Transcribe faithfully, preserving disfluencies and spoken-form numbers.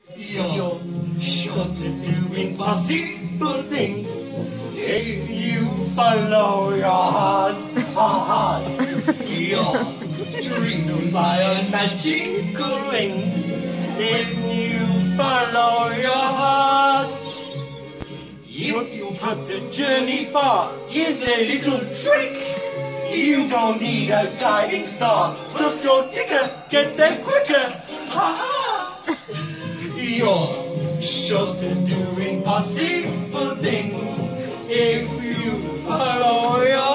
You're sure to do impossible things if you follow your heart. heart. Your dreams will fly on magical wings if you follow your heart. If you put the journey far, here's a little trick. You don't need a guiding star, just your ticker, get there quicker. Ha ha! You're sure to do impossible things if you follow your